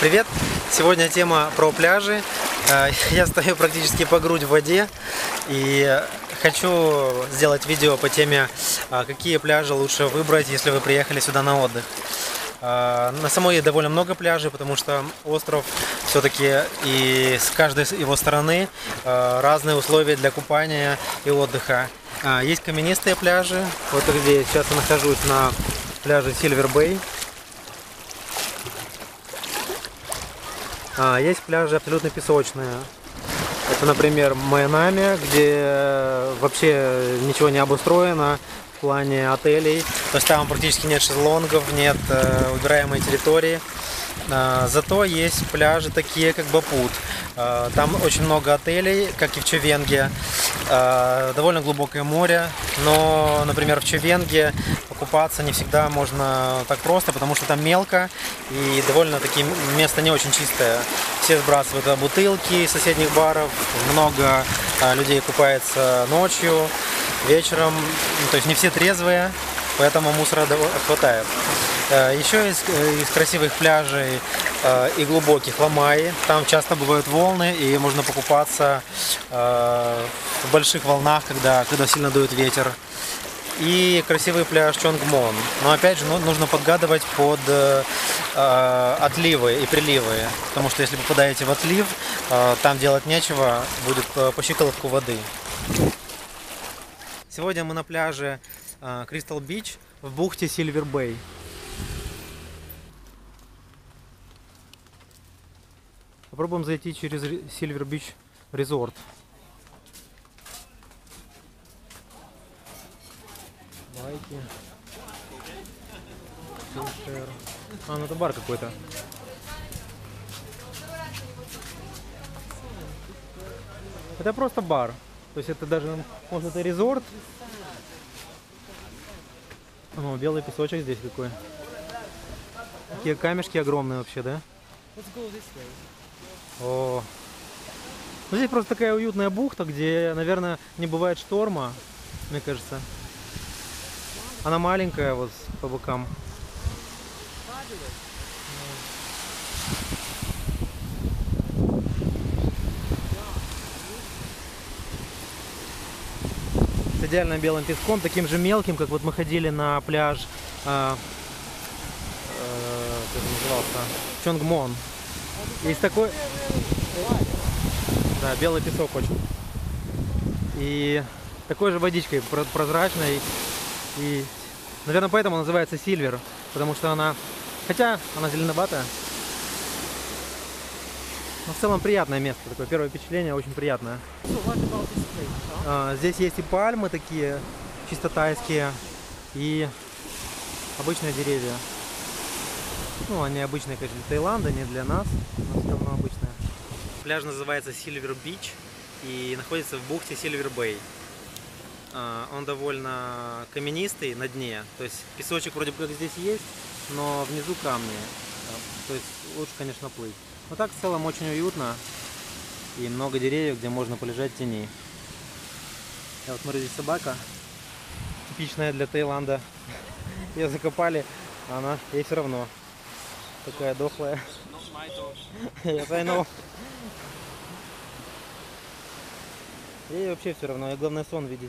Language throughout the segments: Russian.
Привет! Сегодня тема про пляжи. Я стою практически по грудь в воде и хочу сделать видео по теме, какие пляжи лучше выбрать, если вы приехали сюда на отдых. На Самуи довольно много пляжей, потому что остров все-таки и с каждой его стороны разные условия для купания и отдыха. Есть каменистые пляжи, вот где сейчас я нахожусь на пляже Silver Bay. Есть пляжи абсолютно песочные. Это, например, Майами, где вообще ничего не обустроено в плане отелей. То есть там практически нет шезлонгов, нет убираемой территории. Зато есть пляжи такие, как Бапут. Там очень много отелей, как и в Човенге. Довольно глубокое море, но, например, в Човенге покупаться не всегда можно так просто, потому что там мелко и довольно-таки место не очень чистое. Все сбрасывают бутылки из соседних баров, много людей купается ночью, вечером, то есть не все трезвые, поэтому мусора хватает. Еще из красивых пляжей и глубоких Ламаи. Там часто бывают волны, и можно покупаться в больших волнах, когда сильно дует ветер. И красивый пляж Чонгмон. Но опять же, нужно подгадывать под отливы и приливы. Потому что если попадаете в отлив, там делать нечего, будет по щиколотку воды. Сегодня мы на пляже Crystal Beach в бухте Silver Bay. Попробуем зайти через Silver Beach Resort. Лайки. Ну это бар какой-то. Это просто бар. То есть это даже, может, это резорт. О, белый песочек здесь какой. Такие камешки огромные вообще, да? О. Ну, здесь просто такая уютная бухта, где, наверное, не бывает шторма, мне кажется. Она маленькая, вот по бокам. С идеально белым песком, таким же мелким, как вот мы ходили на пляж, как назывался, Чонгмон. Есть такой, да, белый песок очень. И такой же водичкой прозрачной. И, наверное, поэтому называется Сильвер, потому что она, хотя она зеленоватая, но в целом приятное место. Такое первое впечатление очень приятное. Здесь есть и пальмы такие, чисто тайские, и обычные деревья. Ну, они обычные, конечно, для Таиланда, не для нас, но все равно обычные. Пляж называется Silver Beach и находится в бухте Silver Bay. Он довольно каменистый на дне, то есть песочек вроде бы как здесь есть, но внизу камни, то есть лучше, конечно, плыть. Но так в целом очень уютно и много деревьев, где можно полежать в тени. Вот смотри, здесь собака, типичная для Таиланда. Ее закопали, а она ей все равно. Такая дохлая. Yes, I know. Ей вообще все равно, ей главное сон видеть.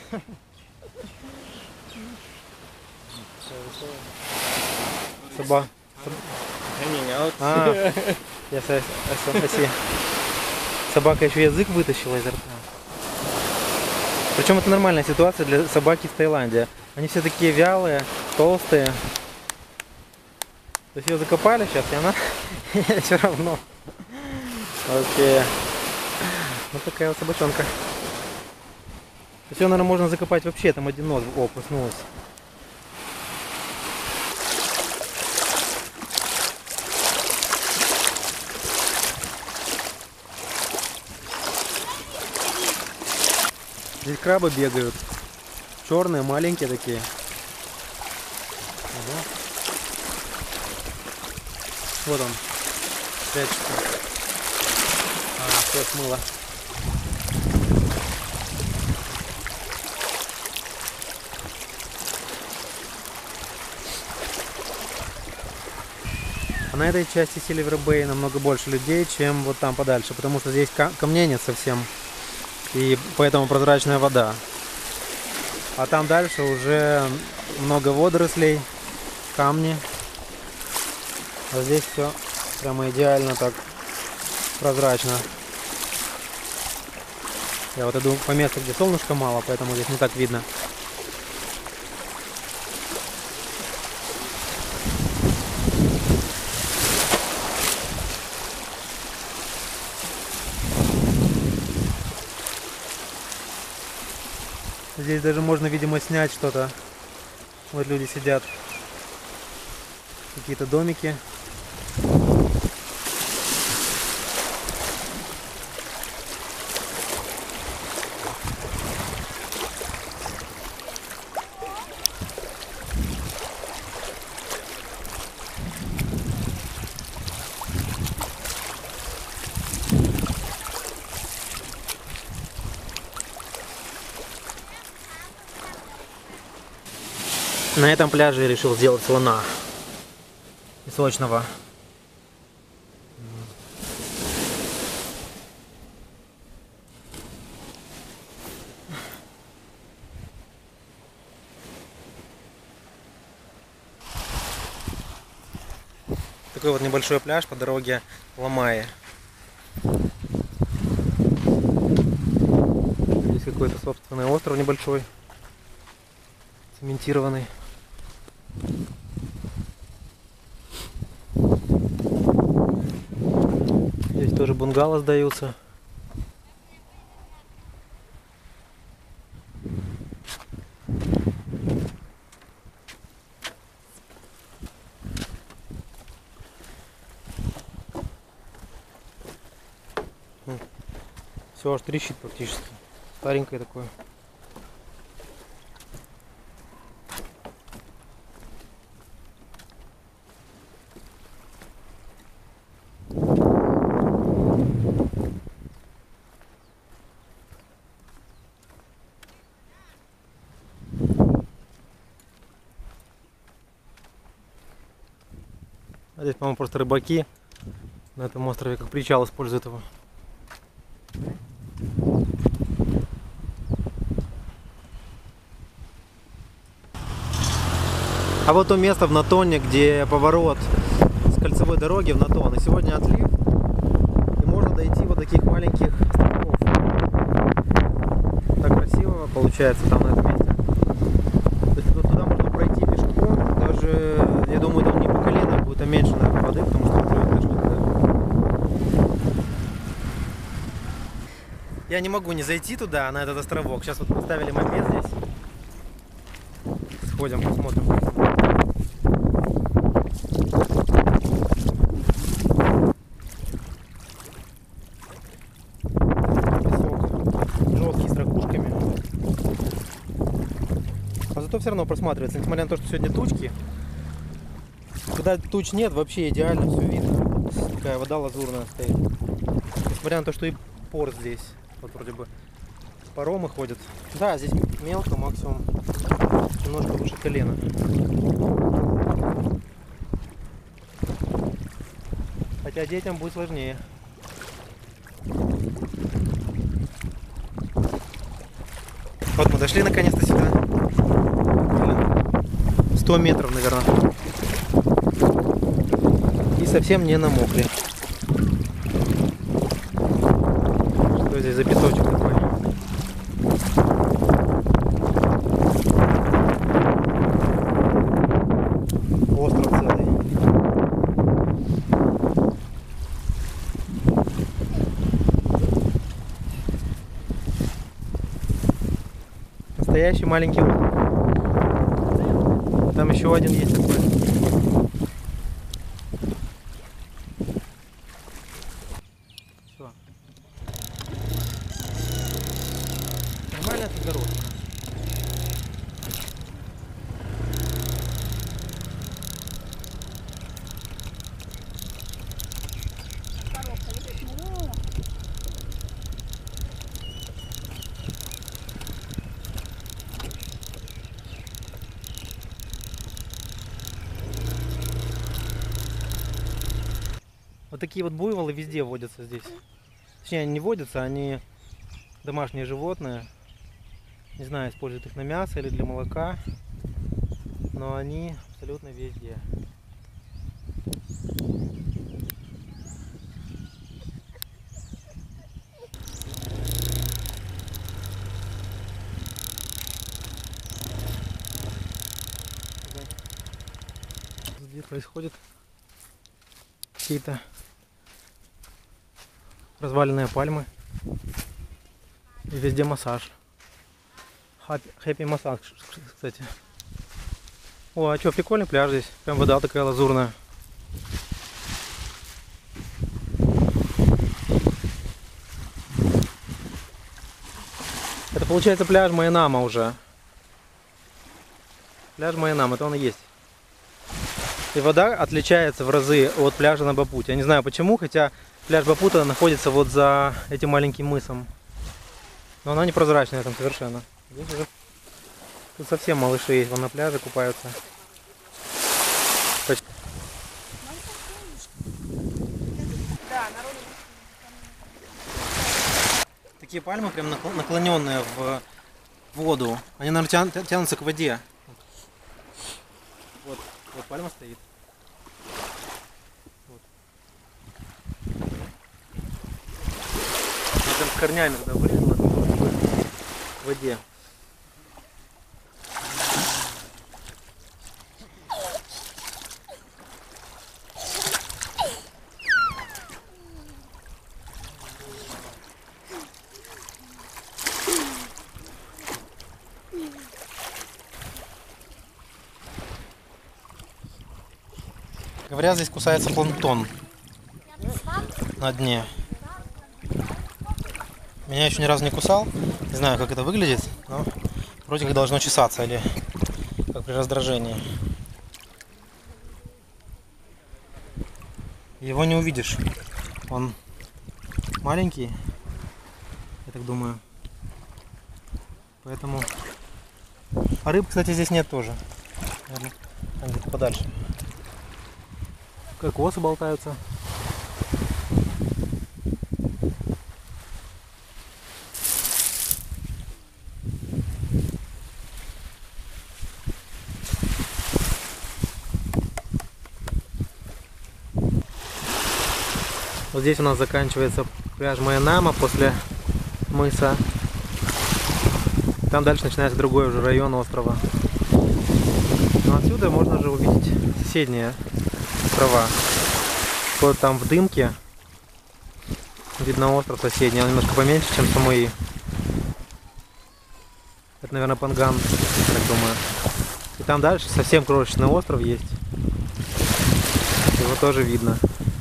Собака. Собака еще язык вытащила изо рта. Причем это нормальная ситуация для собаки в Таиланде. Они все такие вялые, толстые. То есть ее закопали сейчас, и она все равно. Окей. Вот такая вот собачонка. То есть ее, наверное, можно закопать вообще, там один нос. О, проснулась. Здесь крабы бегают. Черные, маленькие такие. Ага. Вот он. Прячется. Все смыло. на этой части Silver Bay намного больше людей, чем вот там подальше, потому что здесь камней нет совсем, и поэтому прозрачная вода. А там дальше уже много водорослей, камни. А здесь все прямо идеально так прозрачно. Я вот иду по месту, где солнышка мало, поэтому здесь не так видно. Здесь даже можно, видимо, снять что-то. Вот люди сидят. Какие-то домики. На этом пляже я решил сделать слона песочного. Такой вот небольшой пляж по дороге Ламайи. Здесь какой-то собственный остров небольшой, цементированный. Здесь тоже бунгало сдаются. Все аж трещит практически. Старенькое такое. А здесь, по-моему, просто рыбаки на этом острове как причал используют его. А вот то место в Натоне, где поворот с кольцевой дороги в Натон. И сегодня отлив, и можно дойти вот таких маленьких островков. Так красиво получается там на этом месте. То есть туда можно пройти пешком, даже, я думаю, там не по колено будет, а меньше, наверное, воды, потому что уже дошли туда. Я не могу не зайти туда, на этот островок. Сейчас вот поставили мопед здесь. Сходим, посмотрим. То все равно просматривается, несмотря на то, что сегодня тучки. Когда туч нет, вообще идеально все видно. Такая вода лазурная стоит. Несмотря на то, что и порт здесь. Вот вроде бы паромы ходят. Да, здесь мелко, максимум немножко выше колена. Хотя детям будет сложнее. Вот мы дошли наконец-то сюда. 100 метров, наверное. И совсем не намокли. Что здесь за песочек такой? Остров целый. Настоящий маленький остров. Там еще один есть такой. Все. Нормальная тут дорога. Вот такие вот буйволы везде водятся здесь. Точнее, они не водятся, они домашние животные. Не знаю, используют их на мясо или для молока. Но они абсолютно везде. Здесь происходит какие-то разваленные пальмы. И везде массаж. Хэппи массаж, кстати. О, а что, прикольный пляж здесь. Прям вода такая лазурная. Это получается пляж Майнама уже. Пляж Майнама, это он и есть. И вода отличается в разы от пляжа на Бапуте. Я не знаю почему, хотя пляж Бапута находится вот за этим маленьким мысом. Но она не прозрачная там совершенно. Здесь уже тут совсем малыши есть, вон на пляже купаются. Такие пальмы прям наклоненные в воду. Они, наверное, тянутся к воде. Вот, вот пальма стоит. Вот. Она прям с корнями туда вылезла в воде. Говорят, здесь кусается планктон на дне. Меня еще ни разу не кусал. Не знаю, как это выглядит, но вроде как должно чесаться или как при раздражении. Его не увидишь. Он маленький, я так думаю. Поэтому... А рыб, кстати, здесь нет тоже. Наверное, где-то подальше. Кокосы болтаются. Вот здесь у нас заканчивается пляж Майнама после мыса. Там дальше начинается другой уже район острова. Но отсюда можно же увидеть соседние острова. Вот там в дымке видно остров соседний, он немножко поменьше, чем Самуи. Это, наверное, Панган, так думаю. И там дальше совсем крошечный остров есть. Его тоже видно.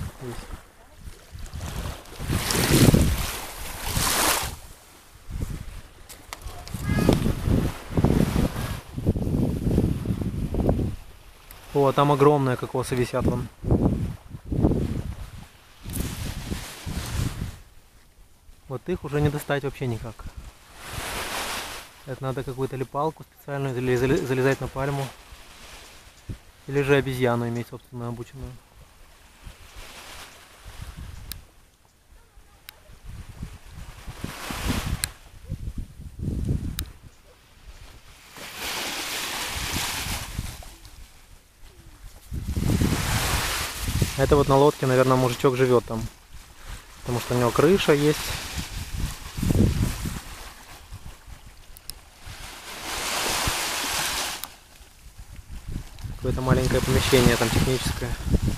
О, там огромные кокосы висят вон. Вот их уже не достать вообще никак. Это надо какую-то или палку специальную, или залезать на пальму. Или же обезьяну иметь собственную обученную. Это вот на лодке, наверное, мужичок живет там. Потому что у него крыша есть. Какое-то маленькое помещение там техническое.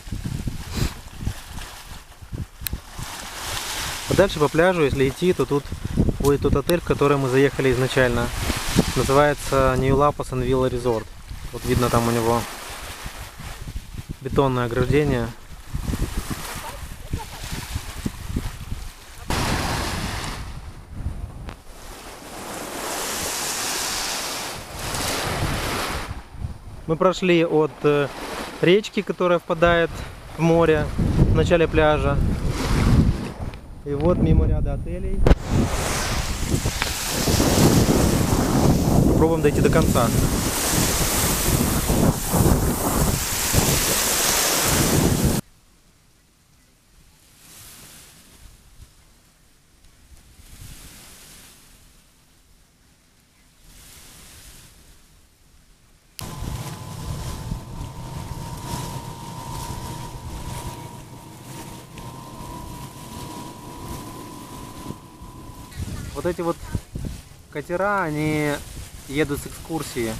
А дальше по пляжу, если идти, то тут будет тот отель, в который мы заехали изначально. Называется New Lapos and Villa Resort. Вот видно там у него бетонное ограждение. Мы прошли от речки, которая впадает в море в начале пляжа. И вот мимо ряда отелей. Попробуем дойти до конца. Вот эти вот катера, они едут с экскурсии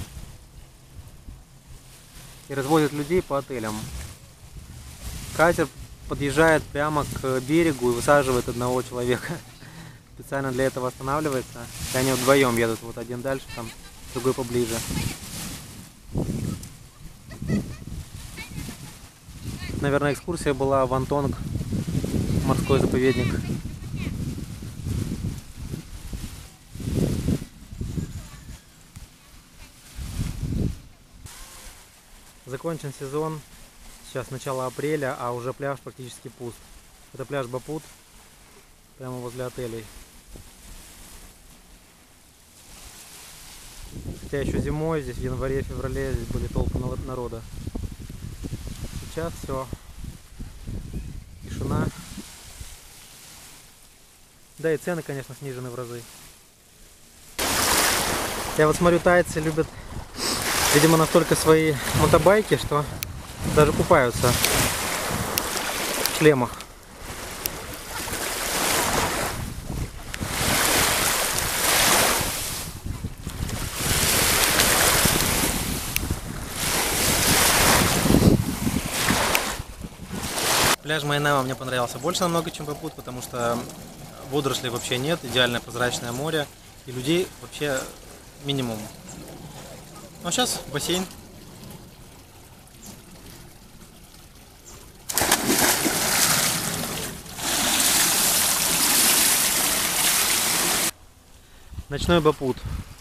и развозят людей по отелям. Катер подъезжает прямо к берегу и высаживает одного человека. Специально для этого останавливается. И они вдвоем едут. Вот один дальше, там другой поближе. Наверное, экскурсия была в Антонг, морской заповедник. Закончен сезон. Сейчас начало апреля, а уже пляж практически пуст. Это пляж Бапут, прямо возле отелей. Хотя еще зимой, здесь в январе-феврале, здесь были толпы народа. Сейчас все. Тишина. Да и цены, конечно, снижены в разы. Я вот смотрю, тайцы любят, видимо, настолько свои мотобайки, что даже купаются в шлемах. Пляж Майнева мне понравился больше намного, чем Бапут, потому что водорослей вообще нет, идеальное прозрачное море, и людей вообще минимум. Ну а сейчас бассейн. Ночной Бапут.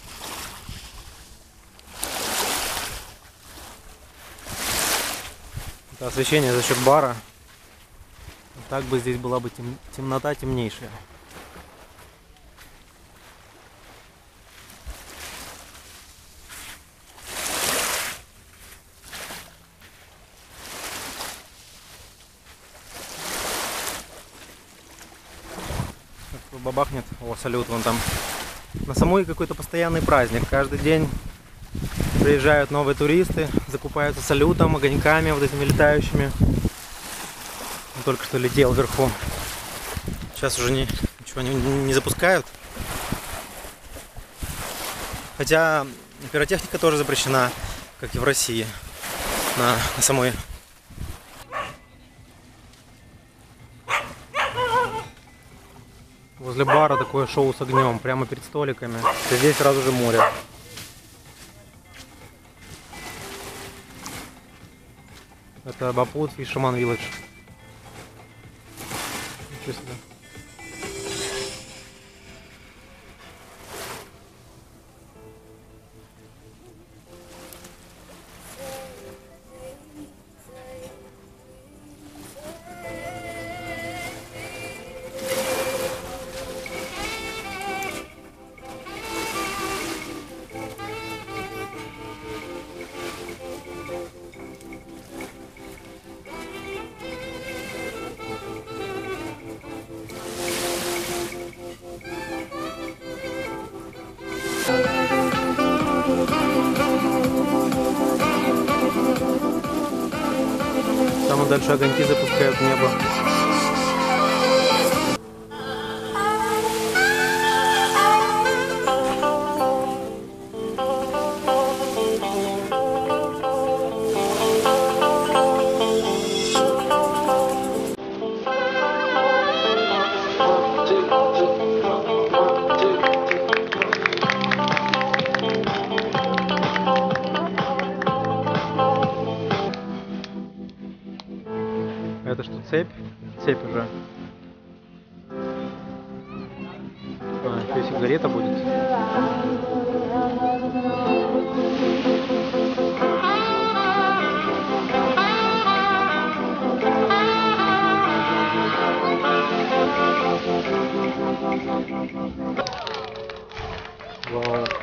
Это освещение за счет бара. Так бы здесь была бы темнота темнейшая. Бабахнет. О, салют вон там. На Самуи какой-то постоянный праздник. Каждый день приезжают новые туристы, закупаются салютом, огоньками вот этими летающими. Он только что летел вверху. Сейчас уже ничего не запускают. Хотя пиротехника тоже запрещена, как и в России, на Самуи. Возле бара такое шоу с огнем, прямо перед столиками. И здесь сразу же море. Это Бапут, Fisherman Village. Ничего себе. Там дальше огоньки запускают в небо. Это что, цепь? Цепь уже. А, еще и сигарета будет. Вау.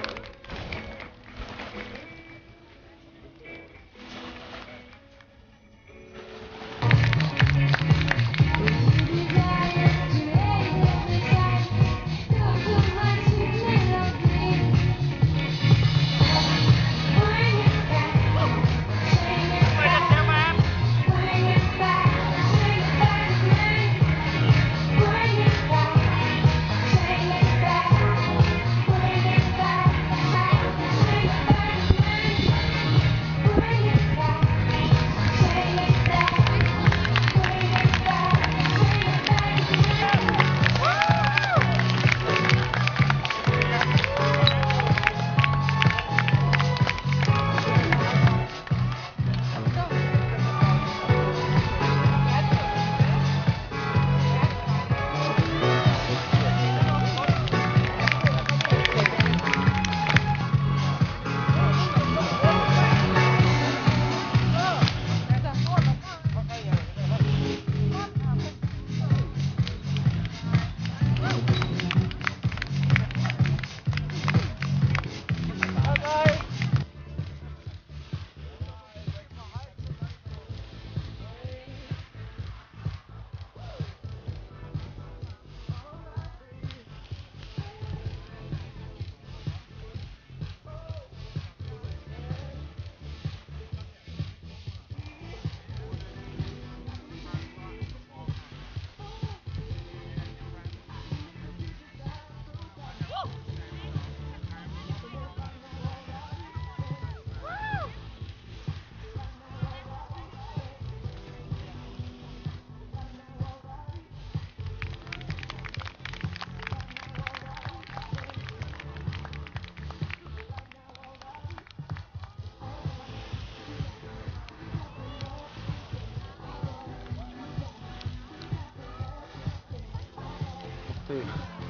ты.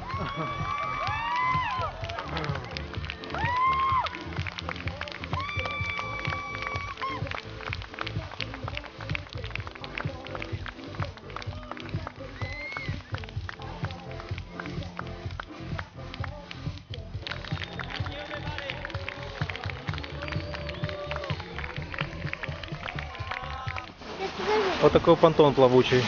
Вот такой понтон плавучий.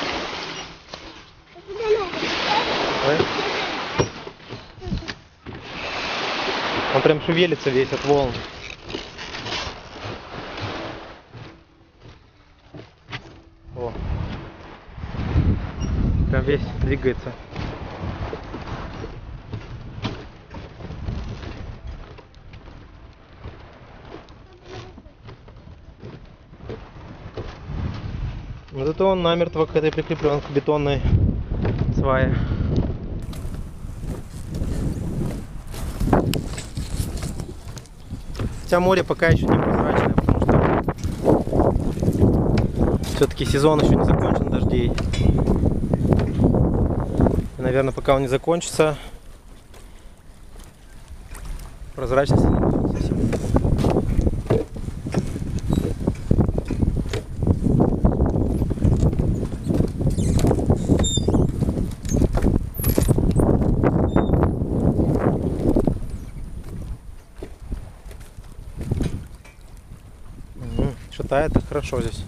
Он прям шевелится весь от волн. О. Прям весь двигается. Вот это он намертво к этой прикреплен, к бетонной свае. Хотя море пока еще не прозрачное, потому что все-таки сезон еще не закончен дождей. И, наверное, пока он не закончится, прозрачности не будет совсем. Шатает, так хорошо здесь.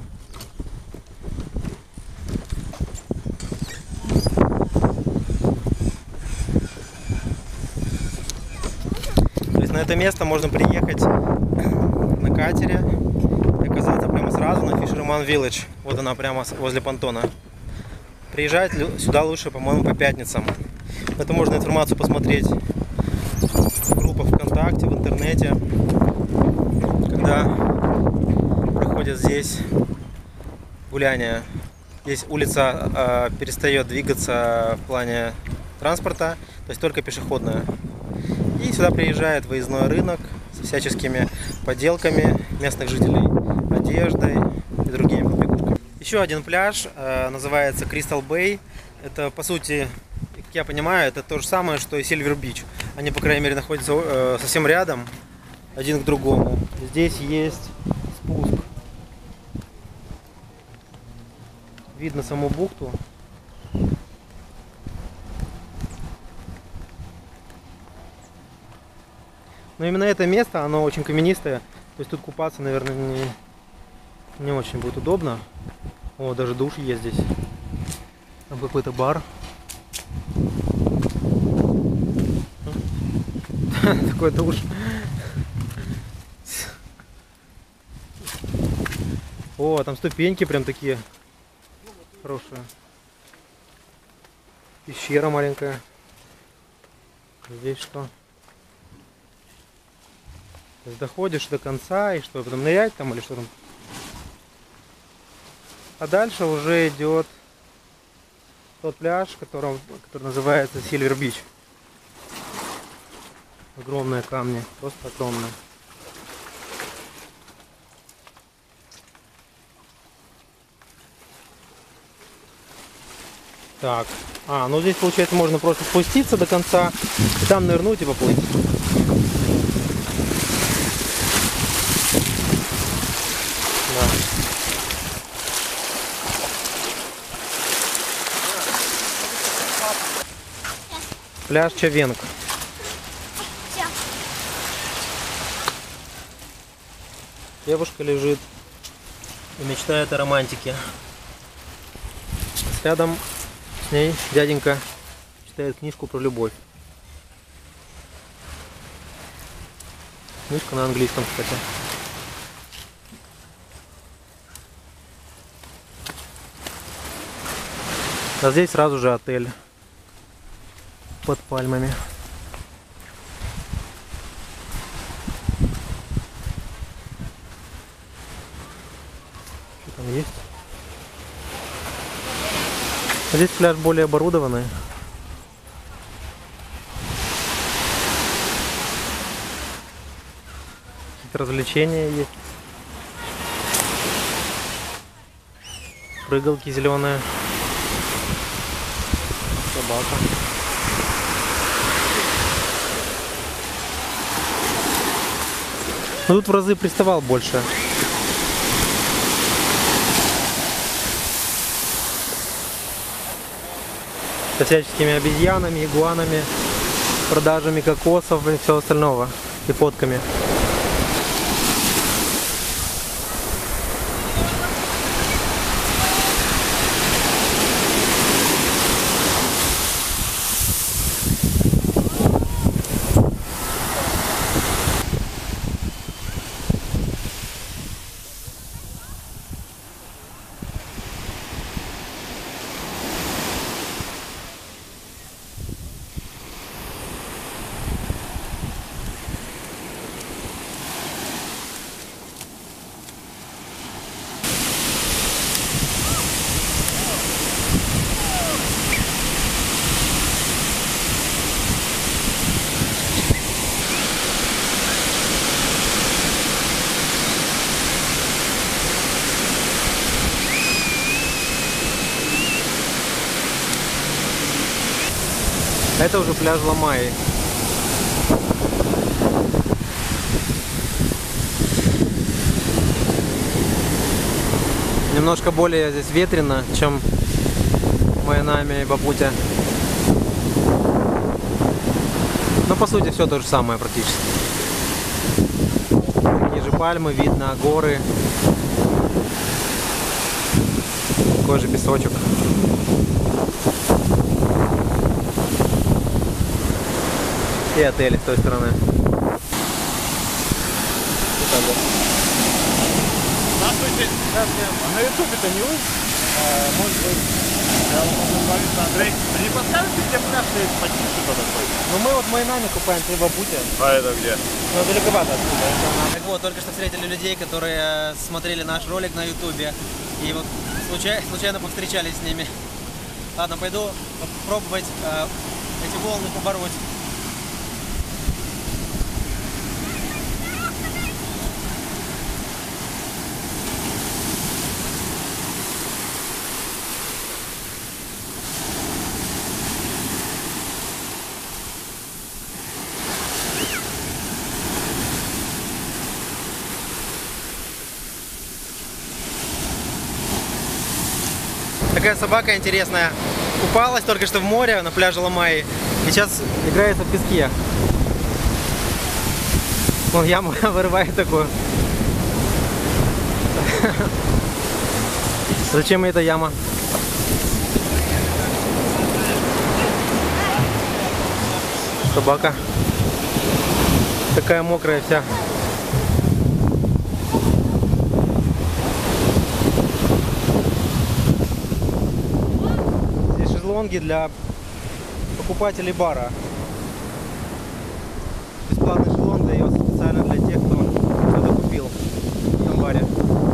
То есть на это место можно приехать на катере и оказаться прямо сразу на Fisherman Village. Вот она прямо возле понтона. Приезжать сюда лучше, по-моему, по пятницам. Это можно информацию посмотреть в группах ВКонтакте, в интернете, когда проходят здесь гуляния. Здесь улица перестает двигаться в плане транспорта, то есть только пешеходная. И сюда приезжает выездной рынок со всяческими поделками местных жителей, одеждой и другими побегушками. Еще один пляж называется Crystal Bay. Это, по сути, как я понимаю, это то же самое, что и Silver Beach. Они, по крайней мере, находятся совсем рядом, один к другому. Здесь есть спуск. Видно саму бухту. Но именно это место, оно очень каменистое. То есть тут купаться, наверное, не очень будет удобно. О, даже душ есть здесь. Там какой-то бар. Такой душ. О, там ступеньки прям такие хорошие. Пещера маленькая. Здесь что? То есть доходишь до конца, и что, потом нырять там или что там? А дальше уже идет тот пляж, который называется Silver Beach. Огромные камни, просто огромные. Так, ну здесь получается можно просто спуститься до конца и там нырнуть и поплыть. Да. Пляж Чавенг. Девушка лежит и мечтает о романтике. Рядом с ней дяденька читает книжку про любовь. Книжка на английском, кстати. А здесь сразу же отель под пальмами. Что там есть? Здесь пляж более оборудованный. Какие-то развлечения есть. Прыгалки зеленые. Собака. Но тут в разы приставал больше. Со всяческими обезьянами, игуанами, продажами кокосов и всего остального. И фотками. Это уже пляж Ламаи. Немножко более здесь ветрено, чем в Майнаме и Бапуте. Но по сути все то же самое практически. Такие же пальмы, видно горы. Такой же песочек. И отели с той стороны. Здравствуйте. На ютубе-то не вы? Может быть. Я вам могу говорить, Андрей. А не подскажете, где пляж есть потише такой? Ну мы вот в Майнаме купаемся и в Бапуте. А это где? Ну далековато отсюда. Так вот, только что встретили людей, которые смотрели наш ролик на ютубе. И вот случайно повстречались с ними. Ладно, пойду попробовать эти волны побороть. Такая собака интересная. Купалась только что в море на пляже Ламаи. И сейчас играется в песке. Вон яму вырывает такую. Зачем эта яма? Собака. Такая мокрая вся. Шезлонги для покупателей бара. Бесплатный шезлонг дается специально для тех, кто что-то купил в этом баре.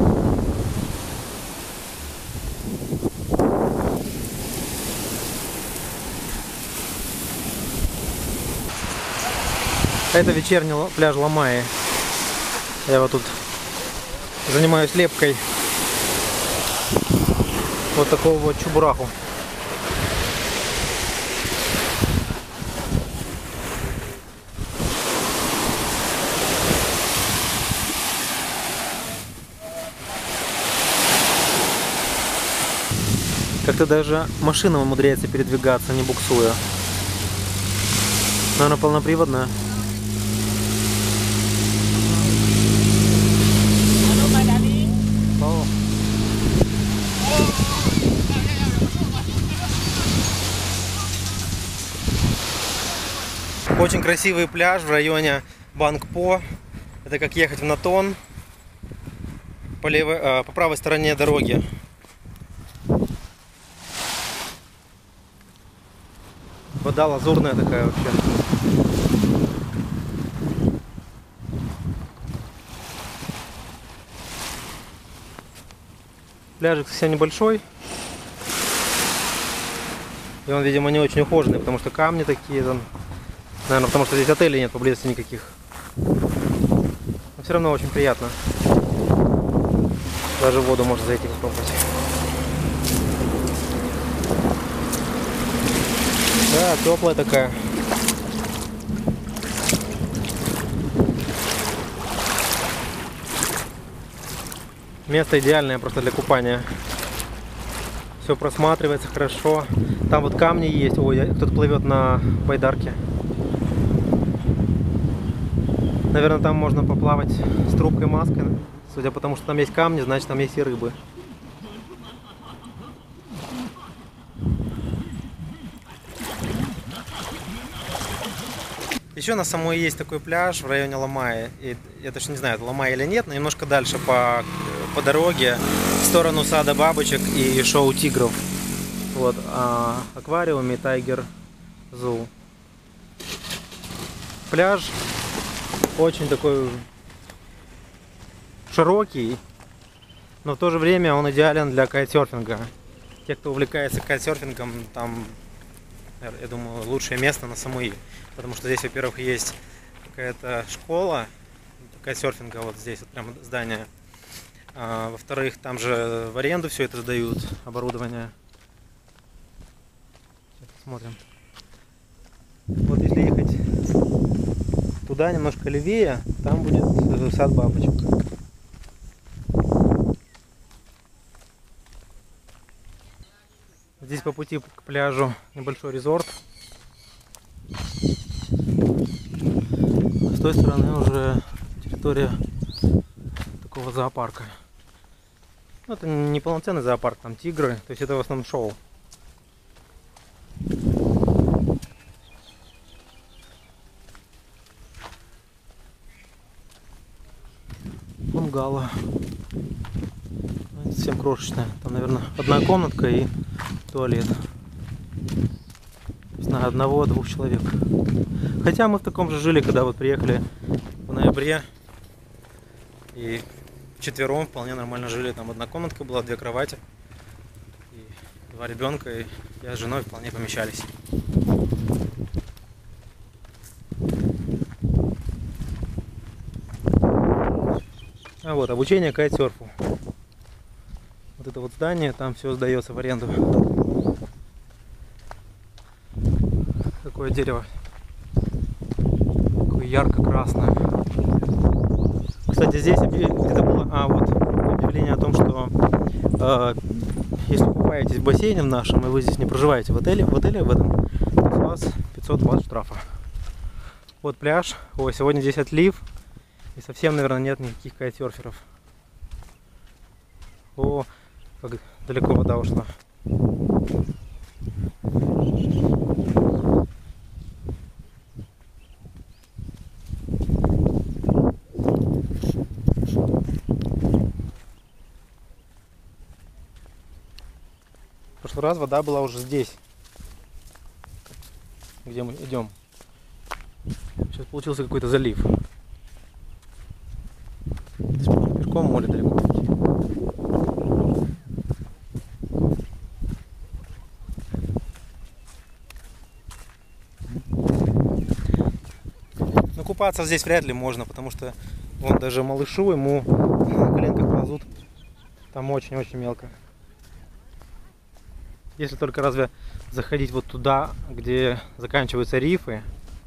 Это вечерний пляж Ламаи. Я вот тут занимаюсь лепкой вот такого вот чебураху. Как-то даже машина умудряется передвигаться, не буксуя. Но она полноприводная. Очень красивый пляж в районе Бангпо. Это как ехать в Натон по правой стороне дороги. Вода лазурная такая вообще. Пляжик совсем небольшой. И он, видимо, не очень ухоженный, потому что камни такие. Наверное, потому что здесь отелей нет поблизости никаких. Но все равно очень приятно. Даже в воду можно зайти попробовать. Да, теплая такая. Место идеальное просто для купания. Все просматривается хорошо. Там вот камни есть. Ой, кто-то плывет на байдарке. Наверное, там можно поплавать с трубкой маской. Судя по тому, что там есть камни, значит там есть и рыбы. Еще на самой есть такой пляж в районе Ламая. И я точно не знаю, это Ламай или нет, но немножко дальше по дороге в сторону сада бабочек и шоу тигров. Вот, аквариум и Тайгер Зу. Пляж очень такой широкий, но в то же время он идеален для кайтсерфинга. Те, кто увлекается кайтсерфингом, там, я думаю, лучшее место на Самуи. Потому что здесь, во-первых, есть какая-то школа кайтсерфинга, вот здесь вот прямо здание. Во-вторых, там же в аренду все это сдают, оборудование. Сейчас посмотрим. Вот если ехать туда, немножко левее, там будет сад бабочек. Здесь по пути к пляжу небольшой резорт. С той стороны уже территория такого зоопарка. Ну, это не полноценный зоопарк, там тигры, то есть это в основном шоу. Бунгало. Совсем крошечная. Там, наверное, одна комнатка и туалет. На одного-двух человек. Хотя мы в таком же жили, когда вот приехали в ноябре. И вчетвером вполне нормально жили. Там одна комнатка была, 2 кровати. И 2 ребенка. И я с женой вполне помещались. А вот обучение кайтсерфу. Вот это вот здание, там все сдается в аренду. Какое дерево. Такое ярко-красное. Кстати, здесь где-то было вот объявление о том, что если купаетесь в бассейне в нашем, и вы здесь не проживаете в отеле в этом, то с вас 500 бат штрафа. Вот пляж. Ой, сегодня здесь отлив. И совсем, наверное, нет никаких кайтсерферов. О, как далеко вода ушла. В прошлый раз вода была уже здесь, где мы идем. Сейчас получился какой-то залив. Пешком море далеко идти. Но купаться здесь вряд ли можно, потому что вон даже малышу ему на коленках ползут. Там очень-очень мелко. Если только разве заходить вот туда, где заканчиваются рифы.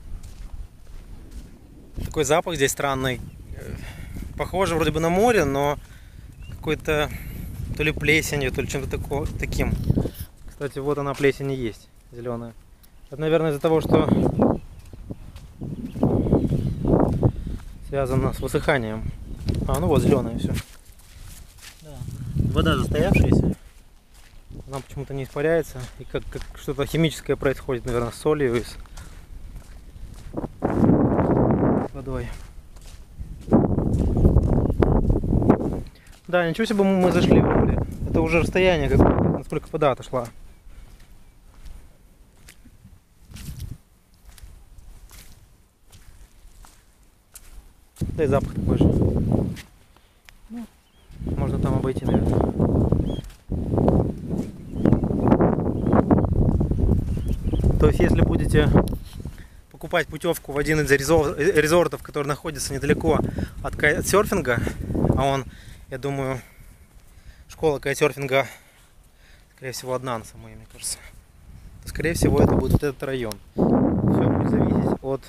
Такой запах здесь странный. Похоже вроде бы на море, но какой-то то ли плесенью, то ли чем-то таким. Кстати, вот она плесень и есть, зеленая. Это, наверное, из-за того, что связано с высыханием. Ну вот зеленая все. Да. Вода застоявшаяся. Она почему-то не испаряется. И как что-то химическое происходит, наверное, с солью и с водой. Да, ничего себе мы зашли в море. Это уже расстояние, насколько вода отошла. Да и запах такой же. Ну, можно там обойти, наверное. То есть, если будете покупать путевку в один из резортов, который находится недалеко от кайтсерфинга, а он, я думаю, школа кайтсерфинга, скорее всего, одна на самой, мне кажется, то, скорее всего, это будет вот этот район. Все будет зависеть от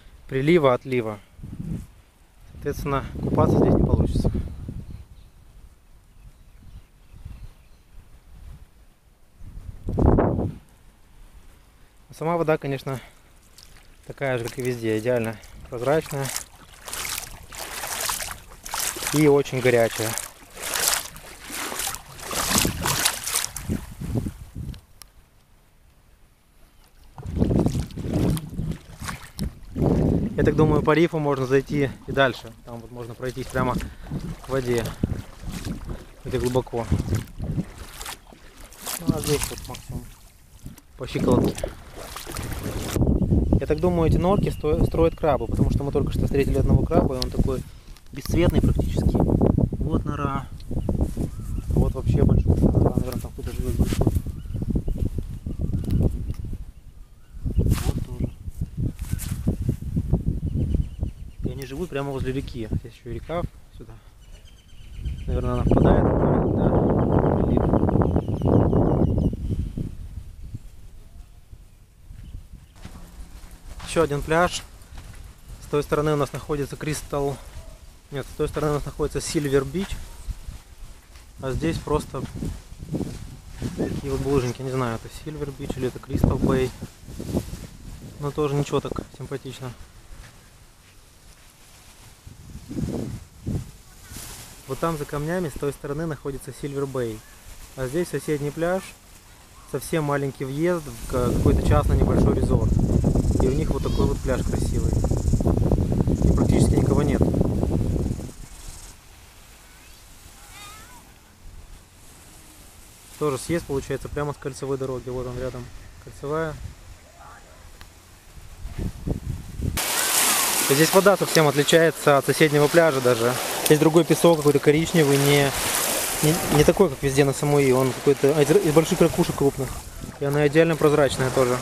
прилива, отлива. Соответственно, купаться здесь не получится. Сама вода, конечно, такая же, как и везде, идеально прозрачная и очень горячая. Я так думаю, по рифу можно зайти и дальше. Там вот можно пройтись прямо к воде, где глубоко. Ну, а здесь вот максимум по щиколотке. Я так думаю, эти норки строят крабы, потому что мы только что встретили одного краба, и он такой бесцветный практически. Вот нора. Вот вообще большой нора, наверное, там кто-то живет большой. Вот тоже. И они живут прямо возле реки. Здесь еще и река сюда. Наверное, она впадает в море, да? Прилив. Еще один пляж. С той стороны у нас находится Crystal. Нет, с той стороны у нас находится Silver Beach. А здесь просто такие вот булыжники. Не знаю, это Silver Beach или это Crystal Bay. Но тоже ничего, так симпатично. Вот там за камнями с той стороны находится Silver Bay. А здесь соседний пляж. Совсем маленький въезд в какой-то частный небольшой резорт. И у них вот такой вот пляж красивый. И практически никого нет. Тоже съезд получается прямо с кольцевой дороги. Вот он рядом кольцевая. И здесь вода совсем отличается от соседнего пляжа даже. Здесь другой песок, какой-то коричневый, не такой, как везде на Самуи. Он какой-то из больших ракушек крупных. И она идеально прозрачная тоже.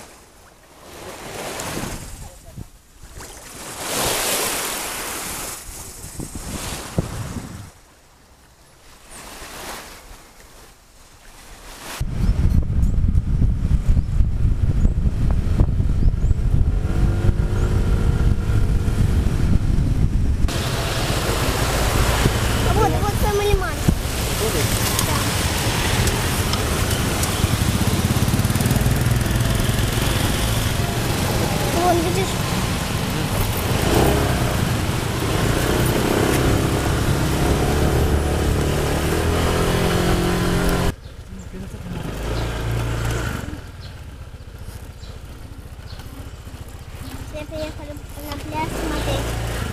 Приехали на пляж смотреть.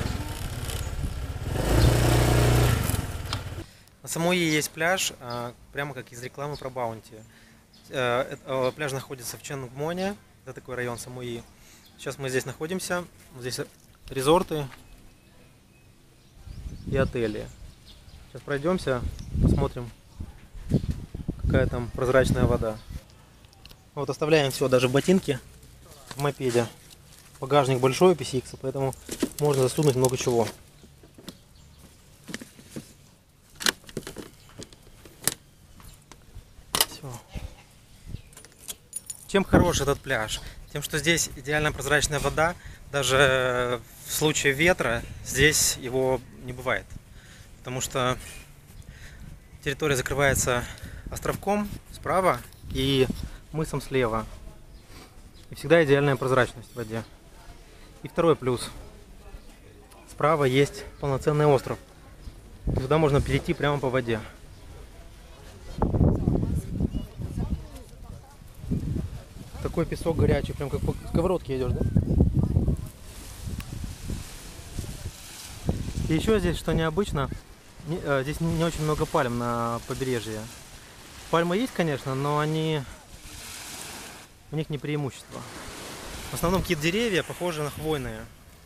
На Самуи есть пляж, прямо как из рекламы про Баунти. Пляж находится в Чангмоне, это такой район Самуи. Сейчас мы здесь находимся, здесь резорты и отели. Сейчас пройдемся, посмотрим, какая там прозрачная вода. Вот оставляем все, даже ботинки в мопеде. Багажник большой у PCX, поэтому можно засунуть много чего. Все. Чем хорош этот пляж? Тем, что здесь идеально прозрачная вода. Даже в случае ветра здесь его не бывает. Потому что территория закрывается островком справа и мысом слева. И всегда идеальная прозрачность в воде. И второй плюс. Справа есть полноценный остров. Туда можно перейти прямо по воде. Такой песок горячий, прям как по сковородке идешь, да? И еще здесь, что необычно, здесь не очень много пальм на побережье. Пальмы есть, конечно, но у них не преимущество. В основном какие-то деревья похожи на хвойные.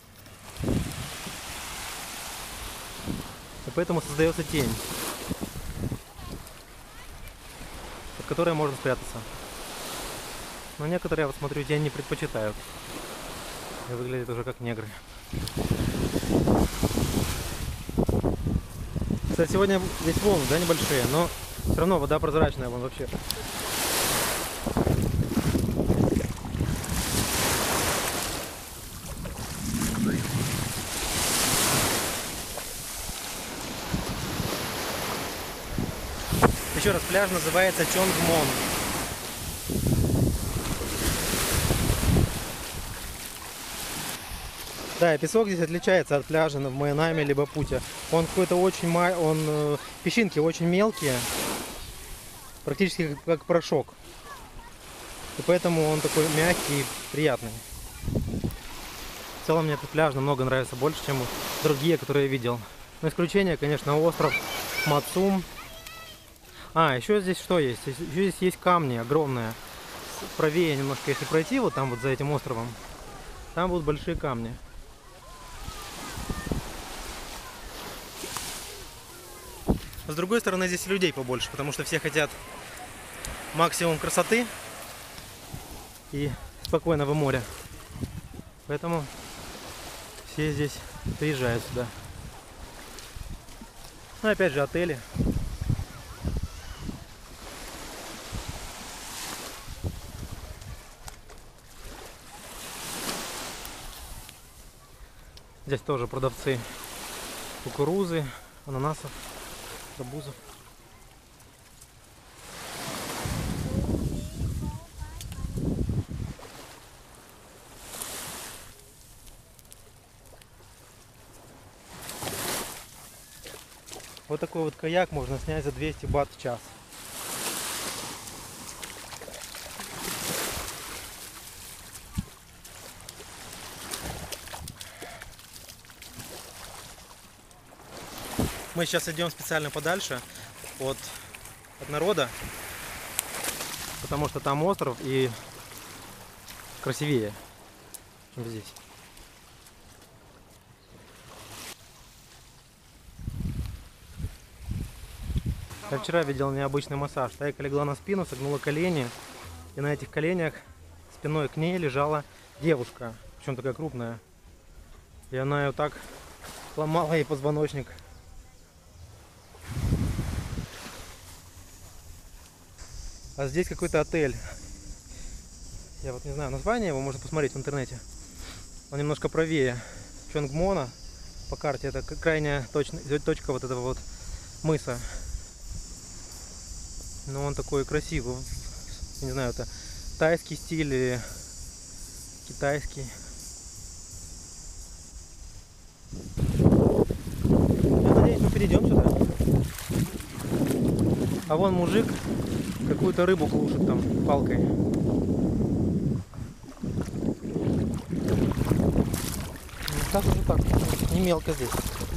И поэтому создается тень, под которой можно спрятаться. Но некоторые, вот смотрю, тень не предпочитают. И выглядят уже как негры. Кстати, сегодня здесь волны, да, небольшие, но все равно вода прозрачная, вон вообще. Еще раз, пляж называется Чонгмон. Да, и песок здесь отличается от пляжа в Майнаме либо Путе. Он какой-то очень песчинки очень мелкие, практически как порошок. И поэтому он такой мягкий и приятный. В целом мне этот пляж намного нравится больше, чем другие, которые я видел. Но исключение, конечно, остров Мацум. А, еще здесь что есть? Еще здесь есть камни огромные. Правее немножко, если пройти вот там вот за этим островом, там будут большие камни. С другой стороны, здесь людей побольше, потому что все хотят максимум красоты и спокойного моря. Поэтому все здесь приезжают сюда. Ну, опять же, отели. Здесь тоже продавцы кукурузы, ананасов, арбузов. Вот такой вот каяк можно снять за 200 бат в час. Мы сейчас идем специально подальше от народа, потому что там остров и красивее, чем здесь. Я вчера видел необычный массаж. Тайка легла на спину, согнула колени, и на этих коленях спиной к ней лежала девушка, причем такая крупная. И она ее так ломала ей позвоночник. А здесь какой-то отель. Я вот не знаю название его, можно посмотреть в интернете. Он немножко правее Чонгмона по карте. Это крайняя точка вот этого вот мыса. Но он такой красивый. Я не знаю, это тайский стиль или китайский. Я надеюсь, мы перейдем сюда. А вон мужик какую-то рыбу глушит там палкой. Так уже так, не мелко здесь.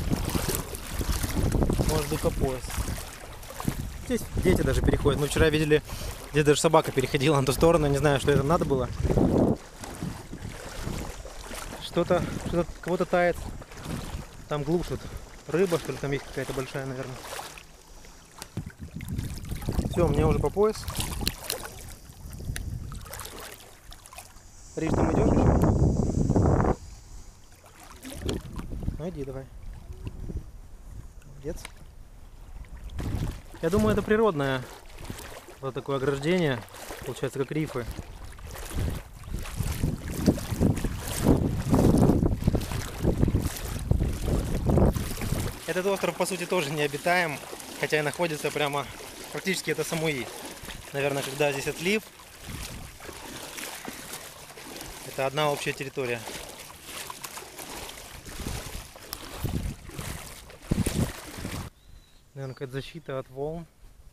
Может быть по пояс. Здесь дети даже переходят. Мы вчера видели, здесь даже собака переходила на ту сторону. Не знаю, что это надо было. Что-то кого-то тает. Там глушит. Рыба, что ли, там есть какая-то большая, наверное. Все, мне уже по пояс. Риш, там идешь еще? Ну иди, давай. Молодец. Я думаю, это природное вот такое ограждение. Получается, как рифы. Этот остров, по сути, тоже необитаем, хотя и находится прямо практически это Самуи. Наверное, когда здесь отлив, это одна общая территория. Наверное, какая-то защита от волн.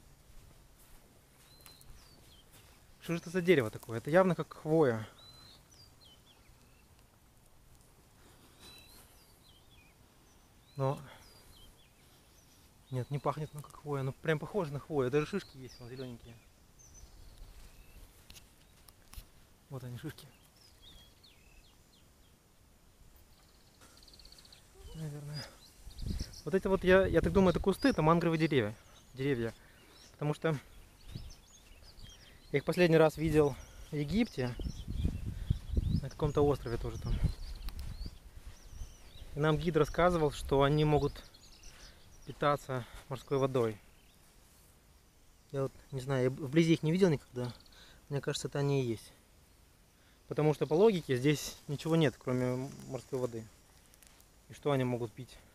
Что же это за дерево такое? Это явно как хвоя. Но нет, не пахнет, ну как хвоя. Ну прям похоже на хвою. Даже шишки есть, вон зелененькие. Вот они, шишки. Наверное. Вот эти вот, я так думаю, это кусты, это мангровые деревья. Потому что я их последний раз видел в Египте. На каком-то острове тоже там. И нам гид рассказывал, что они могут питаться морской водой. Я вот не знаю, я вблизи их не видел никогда. Мне кажется, это они и есть. Потому что по логике здесь ничего нет, кроме морской воды. И что они могут пить?